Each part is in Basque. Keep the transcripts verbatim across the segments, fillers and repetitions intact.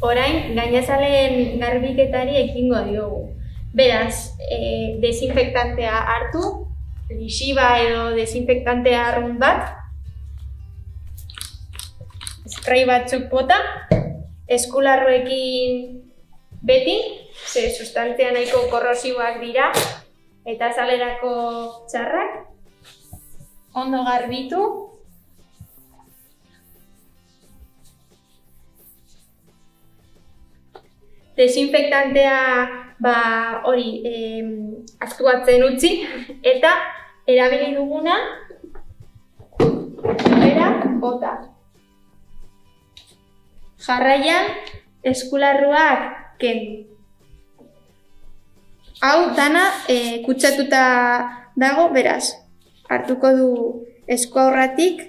Orain, gainazalen garbiketari ekingo diogu. Beraz, e, desinfektantea hartu, lisiba edo desinfektantea arrunt bat, spray batzuk bota, eskularruekin beti, ze sustantzia nahiko korrosiboak dira, eta azalerako txarrak, ondo garbitu, desinfektantea ba, hori eh, aktuatzen utzi eta erabili duguna bera bota. Jarraian eskularruak kendu. Hau dana eh, kutsatuta dago, beraz, hartuko du esku aurratik,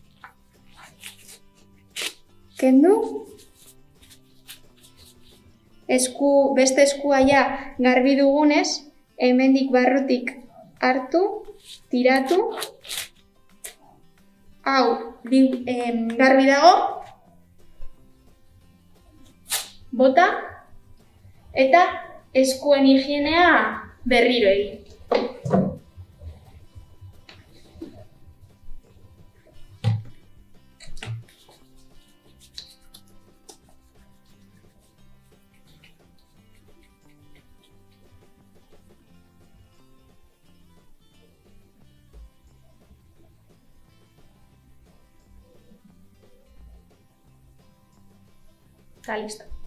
kendu, esku, beste eskua ja garbi dugunez, hemendik barrutik hartu, tiratu, hau em, garbi dago, bota, eta eskuen higienea berriro egin. Está listo.